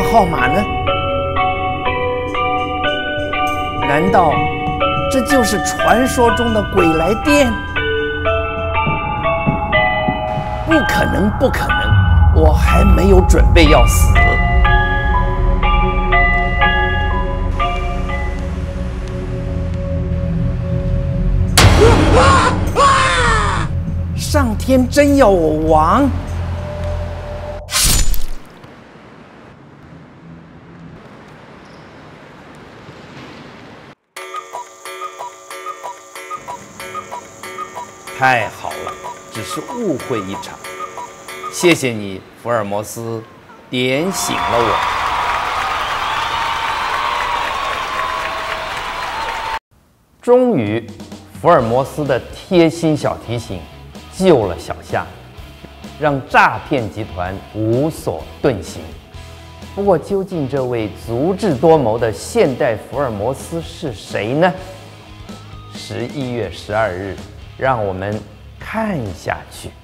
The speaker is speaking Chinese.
号码呢？难道这就是传说中的鬼来电？不可能，不可能！我还没有准备要死。上天真要我亡！太好了，只是误会一场。谢谢你，福尔摩斯，点醒了我。终于，福尔摩斯的贴心小提醒救了小夏，让诈骗集团无所遁形。不过，究竟这位足智多谋的现代福尔摩斯是谁呢？11月12日，让我们看下去。